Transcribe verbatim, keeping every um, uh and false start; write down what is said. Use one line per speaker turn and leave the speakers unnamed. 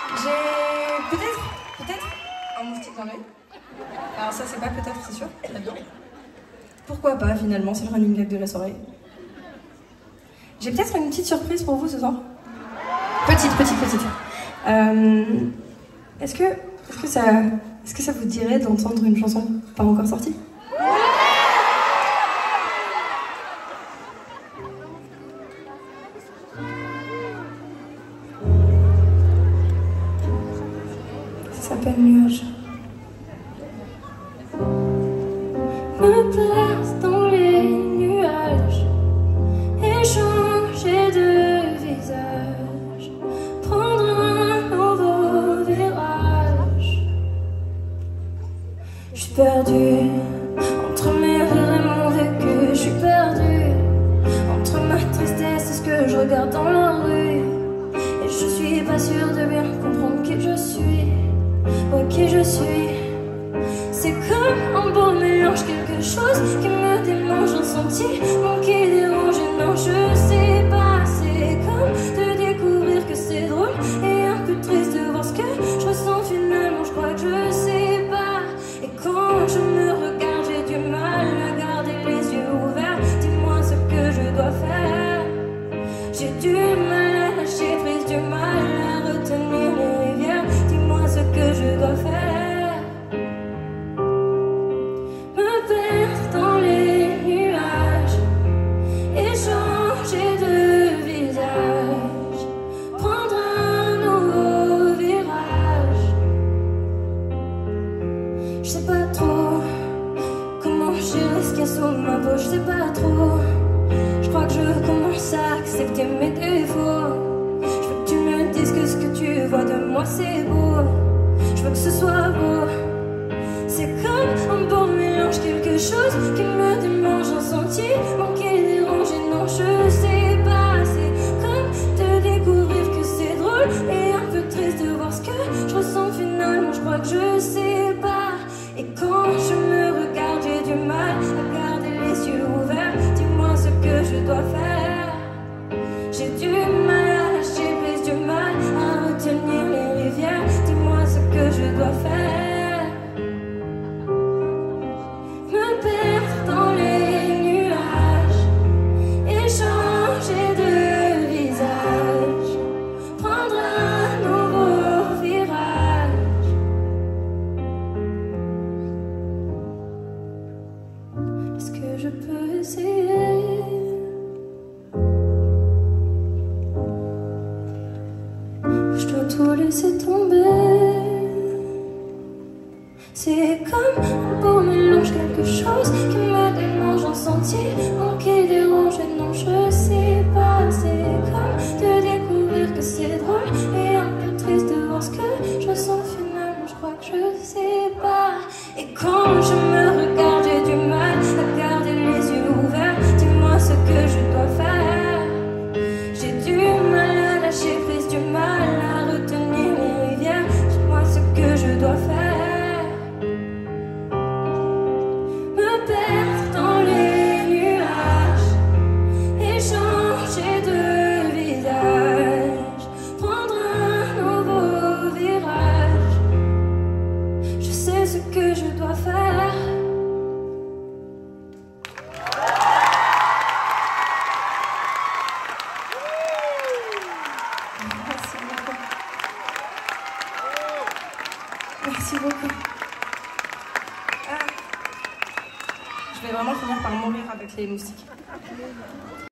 J'ai peut-être, peut-être un moustique dans l'œil. Alors ça c'est pas peut-être, c'est sûr, très bien. Pourquoi pas finalement, c'est le running gag de la soirée. J'ai peut-être une petite surprise pour vous ce soir. Petite, petite, petite. Euh, est-ce que, est-ce que ça, est-ce que ça vous dirait d'entendre une chanson pas encore sortie? Ça s'appelle Nuage. Me place dans les nuages et changer de visage, prendre un nouveau virage. Je suis perdue entre mes rires et mon vécu. Je suis perdue entre ma tristesse et ce que je regarde dans la rue. Et je suis pas sûre de bien comprendre qui je suis, ouais, qui je suis. C'est comme un beau mélange, quelque chose qui me démange, un sentiment qui dérange. Et non, je sais pas, c'est comme de découvrir que c'est drôle et un peu triste de voir ce que je ressens finalement. Je crois que je sais pas. Et quand je me regarde, j'ai du mal à garder les yeux ouverts. Dis-moi ce que je dois faire. J'ai du mal à lâcher prise, du mal à retenir les rivières. Dis-moi ce que je dois faire. Je sais pas trop comment gérer ce qu'il y a sous ma peau, je sais pas trop. Je crois que je commence à accepter mes défauts. Je veux que tu me dises que ce que tu vois de moi c'est beau. Je veux que ce soit beau. C'est comme un beau mélange, quelque chose qui me démange, un sentiment qui dérange. Et non, je sais pas, c'est comme de découvrir que c'est drôle et un peu triste de voir ce que je ressens finalement. Je crois que je sais pas. Et quand je me regarde, j'ai du mal à garder les yeux ouverts. Dis-moi ce que je dois faire. J'ai du mal à lâcher prise, du mal à retenir les rivières. Dis-moi ce que je dois faire. Me perdre dans les nuages et changer de visage, prendre un nouveau virage. Est-ce que je peux essayer? Je dois tout laisser tomber. C'est comme un beau mélange, quelque chose qui me démange, un sentiment qui dérange. Et non, je sais pas, c'est comme de découvrir que c'est drôle et un peu triste de voir ce que je ressens finalement. Je crois que je sais pas. Et quand je me regarde, j'ai du mal à garder les yeux ouverts. Dis-moi ce que je dois faire. J'ai du mal à lâcher prise, du mal à retenir les rivières. Dis-moi ce que je dois faire. Me perdre dans les nuages et changer de visage, prendre un nouveau virage. Je sais ce que je dois faire. Merci beaucoup. Merci beaucoup. Ah. Je vais vraiment finir par mourir avec les moustiques.